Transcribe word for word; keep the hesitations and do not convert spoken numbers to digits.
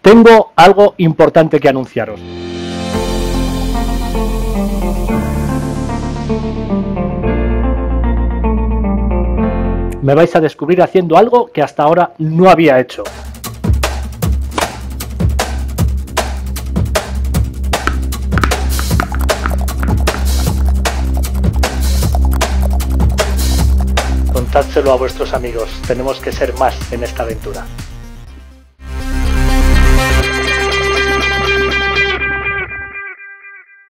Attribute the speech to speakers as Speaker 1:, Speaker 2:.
Speaker 1: Tengo algo importante que anunciaros. Me vais a descubrir haciendo algo que hasta ahora no había hecho. Contádselo a vuestros amigos, tenemos que ser más en esta aventura.